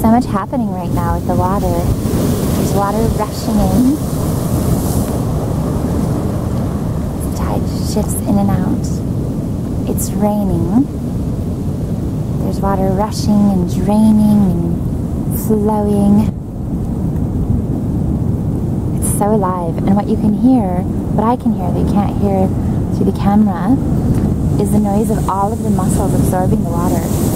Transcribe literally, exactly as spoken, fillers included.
so much happening right now with the water. There's water rushing in. The tide shifts in and out. It's raining. There's water rushing and draining and flowing. It's so alive. And what you can hear, what I can hear that you can't hear through the camera, is the noise of all of the mussels absorbing the water.